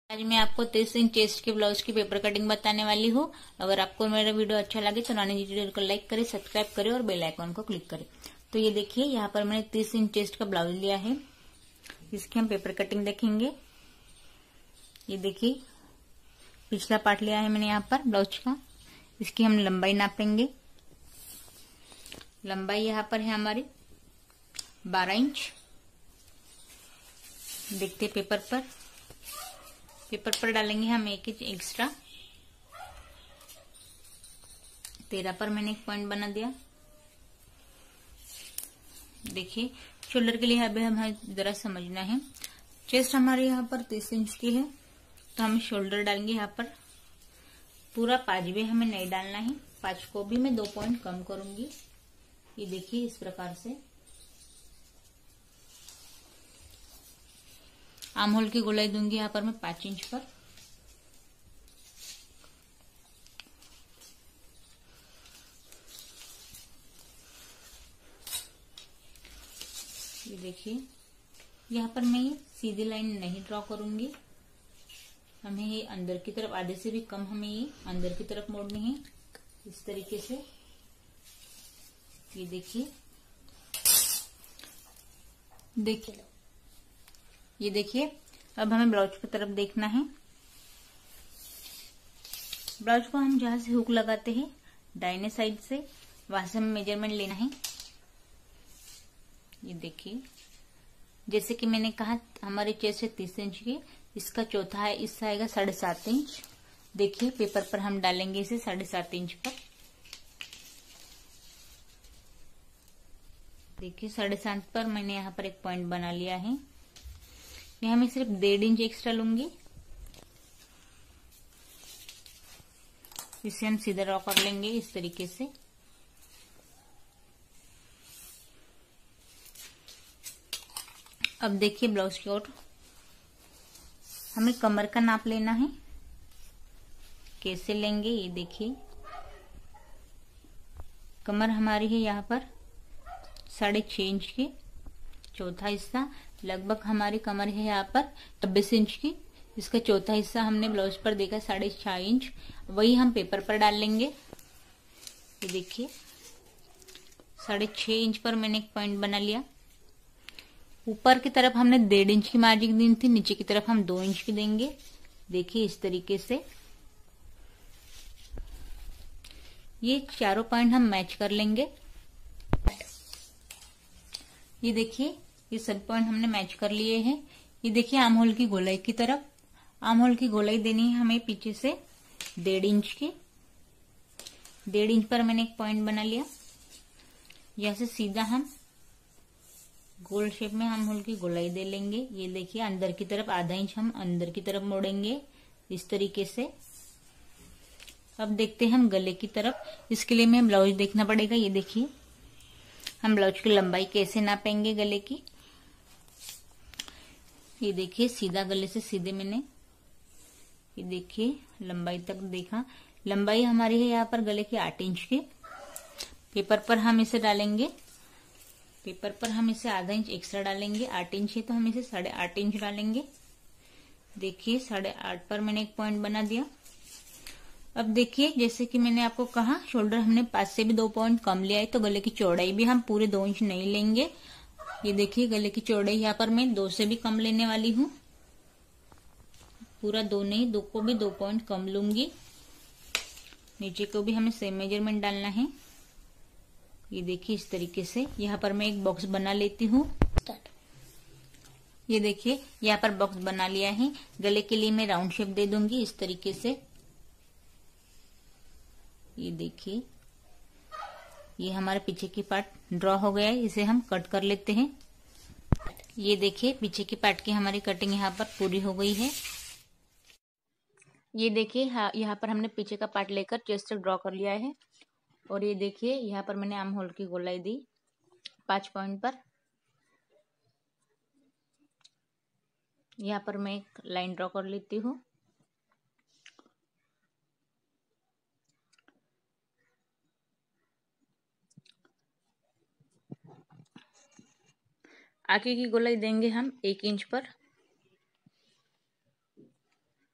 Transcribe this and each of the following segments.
आज मैं आपको 30 इंच चेस्ट के ब्लाउज की पेपर कटिंग बताने वाली हूँ। अगर आपको मेरा वीडियो अच्छा लगे तो नानी जी ट्यूटोरियल को लाइक करें, सब्सक्राइब करें और बेल आइकन को क्लिक करें। तो ये देखिए, यहाँ पर मैंने 30 इंच चेस्ट का ब्लाउज लिया है। इसकी हम पेपर कटिंग देखेंगे। ये देखिए, पिछला पार्ट लिया है मैंने यहाँ पर ब्लाउज का। इसकी हम लंबाई नापेंगे। लंबाई यहाँ पर है हमारी 12 इंच। देखते पेपर पर डालेंगे हम 1 इंच एक्स्ट्रा। 13 पर मैंने एक पॉइंट बना दिया। देखिए, शोल्डर के लिए अभी हमें जरा समझना है। चेस्ट हमारे यहाँ पर 30 इंच की है, तो हम शोल्डर डालेंगे यहाँ पर। पूरा 5 भी हमें नहीं डालना है, 5 को भी मैं 2 पॉइंट कम करूंगी। ये देखिए, इस प्रकार से आर्म होल की गोलाई दूंगी यहाँ पर मैं 5 इंच पर। ये देखिए, यहाँ पर मैं सीधी लाइन नहीं ड्रॉ करूंगी। हमें ये अंदर की तरफ, आधे से भी कम हमें ये अंदर की तरफ मोड़नी है, इस तरीके से। ये देखिए, अब हमें ब्लाउज की तरफ देखना है। ब्लाउज को हम जहां से हुक लगाते हैं दाहिने साइड से, वहां से हमें मेजरमेंट लेना है। ये देखिए, जैसे कि मैंने कहा हमारी चेस्ट है 30 इंच की, इसका चौथा है, इससे आएगा 7.5 इंच। देखिए, पेपर पर हम डालेंगे इसे 7.5 इंच पर। देखिए, 7.5 पर मैंने यहाँ पर एक पॉइंट बना लिया है। यहाँ मैं सिर्फ 1.5 इंच एक्स्ट्रा लूंगी। इसे हम सीधा ड्रॉ कर लेंगे इस तरीके से। अब देखिए, ब्लाउज की ओर हमें कमर का नाप लेना है। कैसे लेंगे, ये देखिए, कमर हमारी है यहाँ पर 6.5 इंच की। चौथा हिस्सा लगभग हमारी कमर है यहाँ पर 26 इंच की। इसका चौथा हिस्सा हमने ब्लाउज पर देखा 6.5 इंच, वही हम पेपर पर डाल लेंगे। ये देखिए, 6.5 इंच पर मैंने एक पॉइंट बना लिया। ऊपर की तरफ हमने 1.5 इंच की मार्जिन दी थी, नीचे की तरफ हम 2 इंच की देंगे। देखिए, इस तरीके से ये चारों पॉइंट हम मैच कर लेंगे। ये देखिए, ये सब पॉइंट हमने मैच कर लिए हैं। ये देखिए, आर्म होल की गोलाई की तरफ, आर्म होल की गोलाई देनी है हमें पीछे से 1.5 इंच की। 1.5 इंच पर मैंने एक पॉइंट बना लिया। यहां से सीधा हम गोल शेप में आर्म होल की गोलाई दे लेंगे। ये देखिए, अंदर की तरफ आधा इंच हम अंदर की तरफ मोड़ेंगे इस तरीके से। अब देखते हैं हम गले की तरफ। इसके लिए हमें ब्लाउज देखना पड़ेगा। ये देखिए, हम ब्लाउज की लंबाई कैसे नापेंगे गले की। ये देखिए, सीधा गले से सीधे मैंने, ये देखिए, लंबाई तक देखा। लंबाई हमारी है यहाँ पर गले की 8 इंच की। पेपर पर हम इसे डालेंगे, पेपर पर हम इसे आधा इंच एक्स्ट्रा डालेंगे। 8 इंच है तो हम इसे 8.5 इंच डालेंगे। देखिए, 8.5 पर मैंने एक पॉइंट बना दिया। अब देखिए, जैसे कि मैंने आपको कहा, शोल्डर हमने 5 से भी 2 पॉइंट कम लिया है, तो गले की चौड़ाई भी हम पूरे 2 इंच नहीं लेंगे। ये देखिए, गले की चौड़ाई यहाँ पर मैं 2 से भी कम लेने वाली हूँ। पूरा 2 नहीं, 2 को भी 2 पॉइंट कम लूंगी। नीचे को भी हमें सेम मेजरमेंट डालना है। ये देखिए, इस तरीके से यहाँ पर मैं एक बॉक्स बना लेती हूँ। ये देखिए, यहाँ पर बॉक्स बना लिया है। गले के लिए मैं राउंड शेप दे दूंगी इस तरीके से। ये देखिए, ये हमारे पीछे की पार्ट ड्रॉ हो गया है। इसे हम कट कर लेते हैं। ये देखिए, पीछे की पार्ट की हमारी कटिंग यहाँ पर पूरी हो गई है। ये देखिए, यहाँ पर हमने पीछे का पार्ट लेकर चेस्ट ड्रॉ कर लिया है। और ये देखिए, यहाँ पर मैंने आर्म होल की गोलाई दी 5 पॉइंट पर। यहाँ पर मैं एक लाइन ड्रॉ कर लेती हूँ। आगे की गोलाई देंगे हम 1 इंच पर।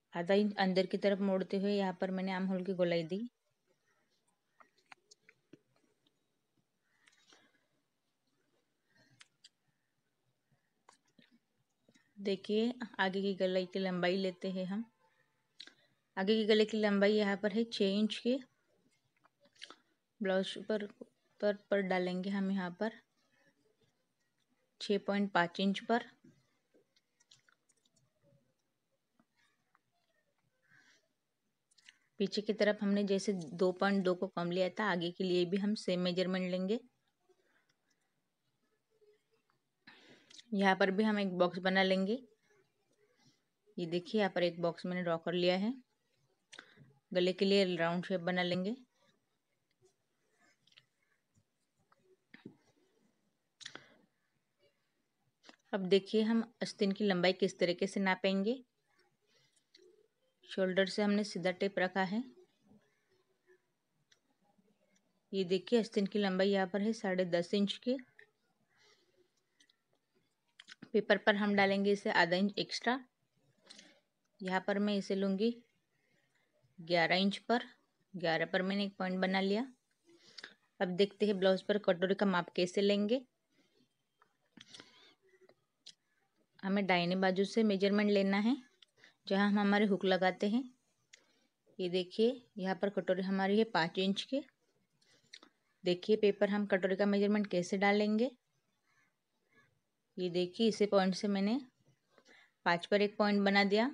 आधा इंच अंदर की तरफ मोड़ते हुए यहाँ पर मैंने आर्म होल की गोलाई दी। देखिए आगे की गले की लंबाई लेते हैं हम। आगे की गले की लंबाई यहाँ पर है 6 इंच की। ब्लाउज पर डालेंगे हम यहाँ पर 6.5 इंच पर। पीछे की तरफ हमने जैसे 2.2 को कम लिया था, आगे के लिए भी हम सेम मेजरमेंट लेंगे। यहाँ पर भी हम एक बॉक्स बना लेंगे। ये देखिए यहाँ पर एक बॉक्स मैंने ड्रॉ कर लिया है। गले के लिए राउंड शेप बना लेंगे। अब देखिए हम आस्तीन की लंबाई किस तरीके से नापेंगे। शोल्डर से हमने सीधा टेप रखा है। ये देखिए आस्तीन की लंबाई यहाँ पर है 10.5 इंच की। पेपर पर हम डालेंगे इसे आधा इंच एक्स्ट्रा। यहाँ पर मैं इसे लूँगी 11 इंच पर। 11 पर मैंने एक पॉइंट बना लिया। अब देखते हैं ब्लाउज पर कटोरी का माप कैसे लेंगे। हमें दाहिने बाजू से मेजरमेंट लेना है, जहाँ हम हमारे हुक लगाते हैं। ये देखिए यहाँ पर कटोरी हमारी है 5 इंच की। देखिए पेपर हम कटोरी का मेजरमेंट कैसे डालेंगे। ये देखिए इसी पॉइंट से मैंने 5 पर एक पॉइंट बना दिया।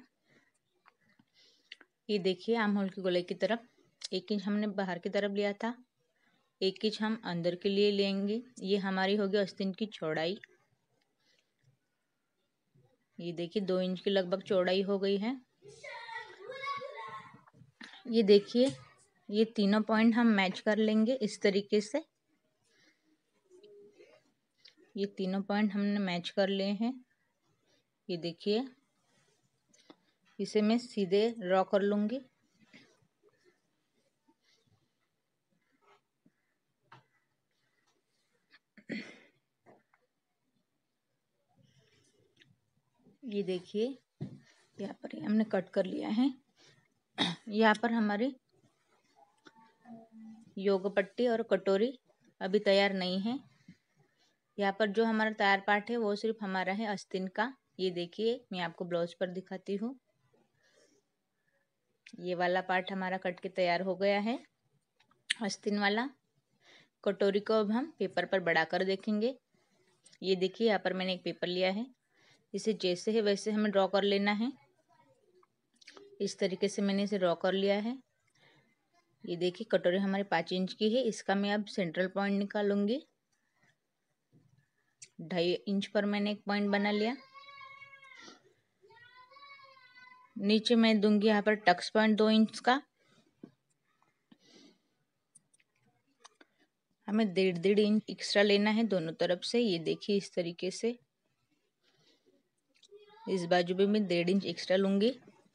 ये देखिए आर्म होल की गोलाई की तरफ 1 इंच हमने बाहर की तरफ लिया था, 1 इंच हम अंदर के लिए लेंगे। ये हमारी होगी आस्तीन की चौड़ाई। ये देखिए 2 इंच की लगभग चौड़ाई हो गई है। ये देखिए ये तीनों पॉइंट हम मैच कर लेंगे इस तरीके से। ये तीनों पॉइंट हमने मैच कर लिए हैं। ये देखिए इसे मैं सीधे ड्रॉ कर लूँगी। ये देखिए यहाँ पर हमने कट कर लिया है। यहाँ पर हमारी योग पट्टी और कटोरी अभी तैयार नहीं है। यहाँ पर जो हमारा तैयार पार्ट है वो सिर्फ हमारा है आस्तीन का। ये देखिए मैं आपको ब्लाउज पर दिखाती हूँ। ये वाला पार्ट हमारा कट के तैयार हो गया है आस्तीन वाला। कटोरी को अब हम पेपर पर बढ़ा कर देखेंगे। ये देखिए यहाँ पर मैंने एक पेपर लिया है, इसे जैसे है वैसे हमें ड्रॉ कर लेना है। इस तरीके से मैंने इसे ड्रॉ कर लिया है। ये देखिए कटोरी हमारी 5 इंच की है। इसका मैं अब सेंट्रल पॉइंट निकालूंगी। 2.5 इंच पर मैंने एक पॉइंट बना लिया। नीचे मैं दूंगी यहाँ पर टक्स पॉइंट 2 इंच का। हमें 1.5 इंच एक्स्ट्रा लेना है दोनों तरफ से। ये देखिए इस तरीके से। इस बाजू भी मैं 1.5 इंच एक्स्ट्रा लूंगी।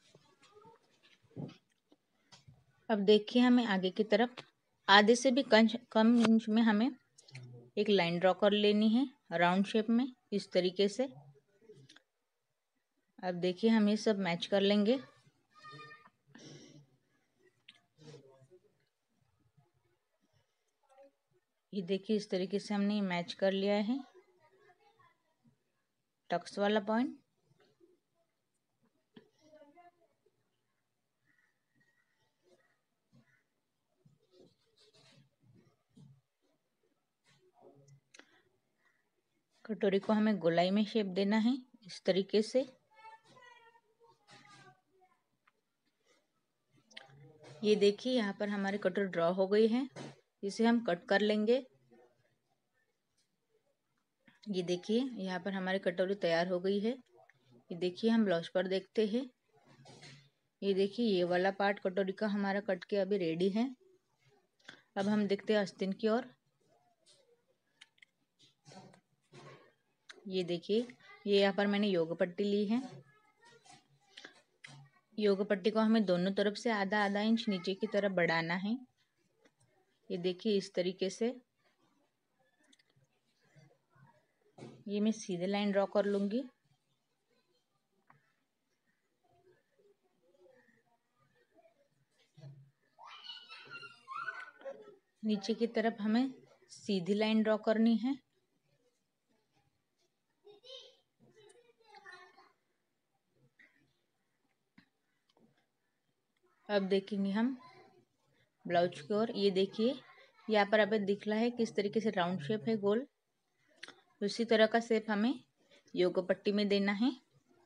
अब देखिए हमें आगे की तरफ आधे से भी कम इंच में हमें एक लाइन ड्रॉ कर लेनी है राउंड शेप में इस तरीके से। अब देखिए हम ये सब मैच कर लेंगे। ये देखिए इस तरीके से हमने मैच कर लिया है टक्स वाला पॉइंट। कटोरी को हमें गोलाई में शेप देना है इस तरीके से। ये देखिए यहाँ पर हमारी कटोरी ड्रॉ हो गई है। इसे हम कट कर लेंगे। ये देखिए यहाँ पर हमारी कटोरी तैयार हो गई है। ये देखिए हम ब्लाउज पर देखते हैं। ये देखिए ये वाला पार्ट कटोरी का हमारा कट के अभी रेडी है। अब हम देखते हैं आस्तीन की ओर। ये देखिए ये यहाँ पर मैंने योग पट्टी ली है। योग पट्टी को हमें दोनों तरफ से आधा आधा इंच नीचे की तरफ बढ़ाना है। ये देखिए इस तरीके से। ये मैं सीधे लाइन ड्रॉ कर लूंगी। नीचे की तरफ हमें सीधी लाइन ड्रॉ करनी है। अब देखेंगे हम ब्लाउज की ओर। ये देखिए यहाँ पर अब दिख रहा है किस तरीके से राउंड शेप है गोल, उसी तरह का शेप हमें योगा पट्टी में देना है।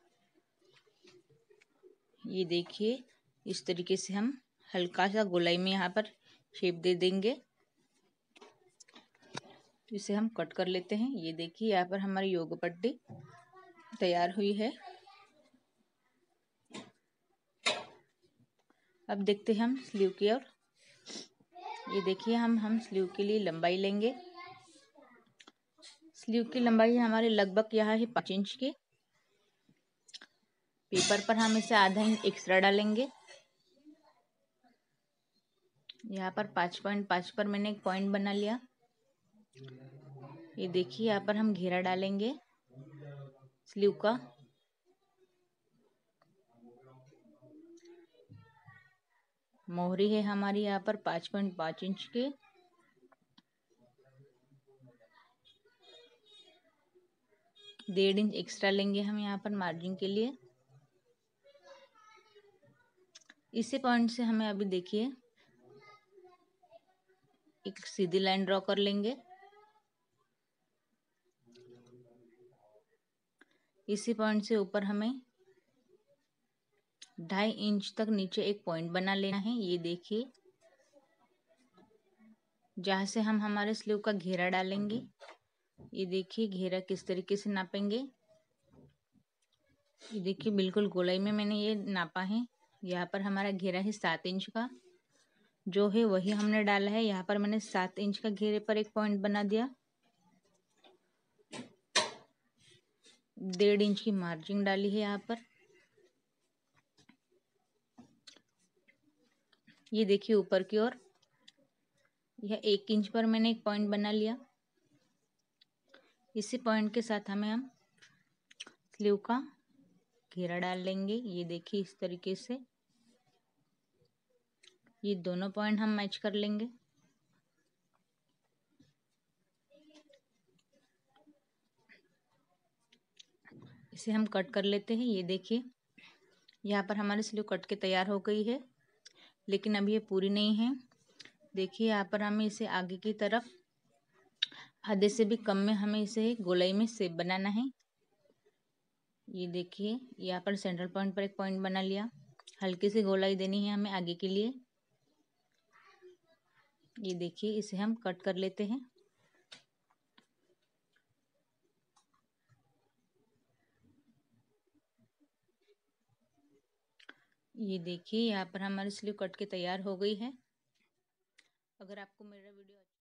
ये देखिए इस तरीके से हम हल्का सा गोलाई में यहाँ पर शेप दे देंगे। इसे हम कट कर लेते हैं। ये देखिए यहाँ पर हमारी योग पट्टी तैयार हुई है। अब देखते हैं हम स्लीव की ओर। ये देखिए हम स्लीव के लिए लंबाई लेंगे। स्लीव की लंबाई हमारे लगभग यहाँ है 5 इंच की। पेपर पर हम इसे आधा इंच एक्स्ट्रा डालेंगे। यहाँ पर 5.5 पर मैंने एक पॉइंट बना लिया। ये देखिए यहाँ पर हम घेरा डालेंगे स्लीव का। मोहरी है हमारी यहाँ पर 5.5 इंच की। डेढ़ इंच एक्स्ट्रा लेंगे हम यहाँ पर मार्जिन के लिए। इसी पॉइंट से हमें अभी देखिए एक सीधी लाइन ड्रॉ कर लेंगे। इसी पॉइंट से ऊपर हमें 2.5 इंच तक नीचे एक पॉइंट बना लेना है। ये देखिए जहाँ से हम हमारे स्लीव का घेरा डालेंगे। ये देखिए घेरा किस तरीके से नापेंगे। ये देखिए बिल्कुल गोलाई में मैंने ये नापा है। यहाँ पर हमारा घेरा है 7 इंच का, जो है वही हमने डाला है। यहाँ पर मैंने 7 इंच का घेरे पर एक पॉइंट बना दिया। 1.5 इंच की मार्जिन डाली है यहाँ पर। ये देखिए ऊपर की ओर यह 1 इंच पर मैंने एक पॉइंट बना लिया। इसी पॉइंट के साथ हम स्लीव का घेरा डाल लेंगे। ये देखिए इस तरीके से ये दोनों पॉइंट हम मैच कर लेंगे। इसे हम कट कर लेते हैं। ये देखिए यहाँ पर हमारी स्लीव कट के तैयार हो गई है, लेकिन अभी ये पूरी नहीं है। देखिए यहाँ पर हमें इसे आगे की तरफ आधे से भी कम में हमें इसे गोलाई में शेप बनाना है। ये देखिए यहाँ पर सेंट्रल पॉइंट पर एक पॉइंट बना लिया। हल्की सी गोलाई देनी है हमें आगे के लिए। ये देखिए इसे हम कट कर लेते हैं। ये देखिए यहाँ पर हमारी स्लीव कट के तैयार हो गई है। अगर आपको मेरा वीडियो